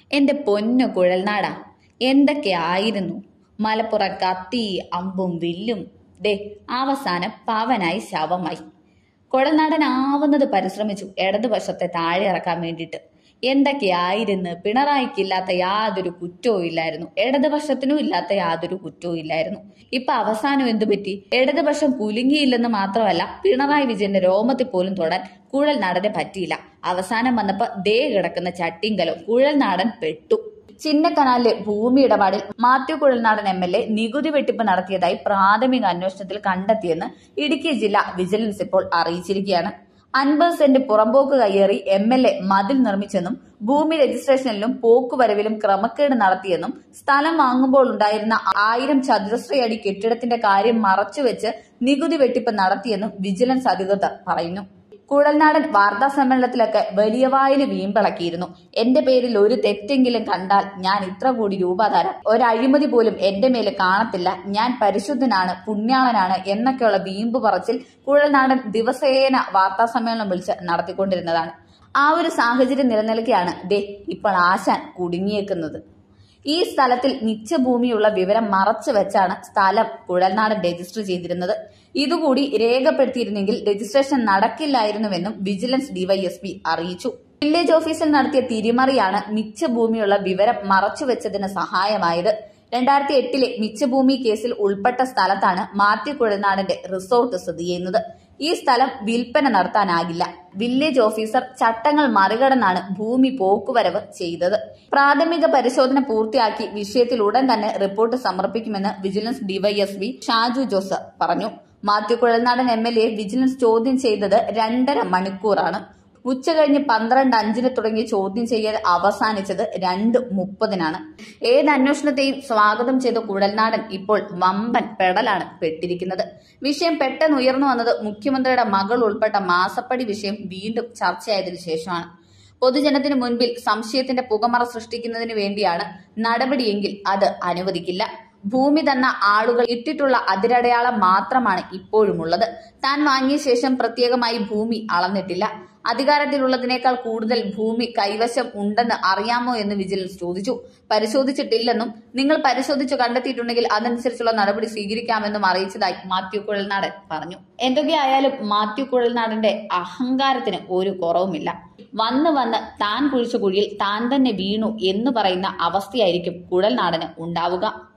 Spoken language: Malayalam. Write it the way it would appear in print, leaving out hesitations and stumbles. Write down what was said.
എന്റെ പൊന്നു കുഴൽനാടാ, എന്തൊക്കെയായിരുന്നു മലപ്പുറം കത്തി അമ്പും വില്ലും. ദേ അവസാനം പവനായി ശവമായി. കുഴൽനാടനാവുന്നത് പരിശ്രമിച്ചു ഇടതുപക്ഷത്തെ താഴെ ഇറക്കാൻ വേണ്ടിയിട്ട്. എന്തൊക്കെയായിരുന്നു. പിണറായിക്കില്ലാത്ത യാതൊരു കുറ്റവും ഇല്ലായിരുന്നു, ഇടതുപക്ഷത്തിനും ഇല്ലാത്ത യാതൊരു കുറ്റവും ഇല്ലായിരുന്നു. ഇപ്പൊ അവസാനം എന്തു പറ്റി? ഇടതുപക്ഷം കുലുങ്ങിയില്ലെന്ന് മാത്രമല്ല, പിണറായി വിജയന്റെ രോമത്തിൽ പോലും തൊടാൻ കുഴൽനാടനെ പറ്റിയില്ല. അവസാനം വന്നപ്പോ ദേ കിടക്കുന്ന ചട്ടിങ്കലം കുഴൽനാടൻ പെട്ടു. ചിന്നക്കനാലിലെ ഭൂമി ഇടപാടിൽ മാത്യു കുഴൽനാടൻ MLA നികുതി വെട്ടിപ്പ് നടത്തിയതായി പ്രാഥമിക അന്വേഷണത്തിൽ കണ്ടെത്തിയെന്ന് ഇടുക്കി ജില്ലാ വിജിലൻസ് ഇപ്പോൾ അറിയിച്ചിരിക്കുകയാണ്. 50 സെന്റ് പുറമ്പോക്ക് കയ്യേറി MLA മതിൽ നിർമ്മിച്ചെന്നും ഭൂമി രജിസ്ട്രേഷനിലും പോക്കുവരവിലും ക്രമക്കേട് നടത്തിയെന്നും സ്ഥലം വാങ്ങുമ്പോൾ ഉണ്ടായിരുന്ന 1000 ചതുരശ്ര അടി കെട്ടിടത്തിന്റെ കാര്യം മറച്ചുവെച്ച് നികുതി വെട്ടിപ്പ് നടത്തിയെന്നും വിജിലൻസ് അധികൃതർ പറയുന്നു. കുഴൽനാടൻ വാർത്താ സമ്മേളനത്തിലൊക്കെ വലിയ വായിൽ വീമ്പിളക്കിയിരുന്നു. എന്റെ പേരിൽ ഒരു തെറ്റെങ്കിലും കണ്ടാൽ ഞാൻ ഇത്ര കോടി രൂപ തരാം, ഒരഴിമതി പോലും എന്റെ മേലെ കാണത്തില്ല, ഞാൻ പരിശുദ്ധനാണ്, പുണ്യാളനാണ് എന്നൊക്കെയുള്ള വീമ്പ് പറച്ചിൽ കുഴൽനാടൻ ദിവസേന വാർത്താ സമ്മേളനം വിളിച്ച് നടത്തിക്കൊണ്ടിരുന്നതാണ്. ആ ഒരു സാഹചര്യം നിലനിൽക്കെയാണ് ദേ ഇപ്പോൾ ആശാൻ കുടുങ്ങിയേക്കുന്നത്. ഈ സ്ഥലത്തിൽ നിത്യഭൂമിയുള്ള വിവരം മറച്ചു വെച്ചാണ് സ്ഥലം കുഴൽനാടൻ രജിസ്റ്റർ ചെയ്തിരുന്നത്. ഇതുകൂടി രേഖപ്പെടുത്തിയിരുന്നെങ്കിൽ രജിസ്ട്രേഷൻ നടക്കില്ലായിരുന്നുവെന്നും വിജിലൻസ് DYSP അറിയിച്ചു. വില്ലേജ് ഓഫീസിൽ നടത്തിയ തിരിമറിയാണ് മിച്ചഭൂമിയുള്ള വിവരം മറച്ചുവെച്ചതിന് സഹായമായത്. 2008 മിച്ചഭൂമി കേസിൽ ഉൾപ്പെട്ട സ്ഥലത്താണ് മാത്യു കുഴൽനാടന്റെ റിസോർട്ട് സ്ഥിതി ചെയ്യുന്നത്. ഈ സ്ഥലം വിൽപ്പന നടത്താനാകില്ല. വില്ലേജ് ഓഫീസർ ചട്ടങ്ങൾ മറികടന്നാണ് ഭൂമി പോക്കുവരവ് ചെയ്തത്. പ്രാഥമിക പരിശോധന പൂർത്തിയാക്കി വിഷയത്തിൽ ഉടൻ തന്നെ റിപ്പോർട്ട് സമർപ്പിക്കുമെന്ന് വിജിലൻസ് DYSP ഷാജു ജോസ് പറഞ്ഞു. മാത്യു കുഴൽനാടൻ MLA വിജിലൻസ് ചോദ്യം ചെയ്തത് 2.5 മണിക്കൂറാണ്. ഉച്ചകഴിഞ്ഞ് 12:05 തുടങ്ങിയ ചോദ്യം ചെയ്യൽ അവസാനിച്ചത് 2:30. ഏത് അന്വേഷണത്തെയും സ്വാഗതം ചെയ്ത കുഴൽനാടൻ ഇപ്പോൾ വമ്പൻ പെടലാണ് പെട്ടിരിക്കുന്നത്. വിഷയം പെട്ടെന്ന് ഉയർന്നു വന്നത് മുഖ്യമന്ത്രിയുടെ മകൾ ഉൾപ്പെട്ട മാസപ്പടി വിഷയം വീണ്ടും ചർച്ചയായതിനു ശേഷമാണ്. പൊതുജനത്തിന് മുൻപിൽ സംശയത്തിന്റെ പുകമറ സൃഷ്ടിക്കുന്നതിന് വേണ്ടിയാണ് നടപടിയെങ്കിൽ അത് അനുവദിക്കില്ല. ഭൂമി തന്ന ആളുകൾ ഇട്ടിട്ടുള്ള അതിരടയാളം മാത്രമാണ് ഇപ്പോഴുമുള്ളത്. താൻ വാങ്ങിയ ശേഷം പ്രത്യേകമായി ഭൂമി അളന്നിട്ടില്ല. അധികാരത്തിലുള്ളതിനേക്കാൾ കൂടുതൽ ഭൂമി കൈവശം ഉണ്ടെന്ന് അറിയാമോ എന്ന് വിജിലൻസ് ചോദിച്ചു. പരിശോധിച്ചിട്ടില്ലെന്നും നിങ്ങൾ പരിശോധിച്ചു കണ്ടെത്തിയിട്ടുണ്ടെങ്കിൽ അതനുസരിച്ചുള്ള നടപടി സ്വീകരിക്കാമെന്നും അറിയിച്ചതായി മാത്യു കുഴൽനാടൻ പറഞ്ഞു. എന്തൊക്കെയായാലും മാത്യു കുഴൽനാടന്റെ അഹങ്കാരത്തിന് ഒരു കുറവുമില്ല. വന്ന് താൻ കുഴിച്ച കുഴിയിൽ താൻ തന്നെ വീണു എന്ന് പറയുന്ന അവസ്ഥയായിരിക്കും കുഴൽനാടന് ഉണ്ടാവുക.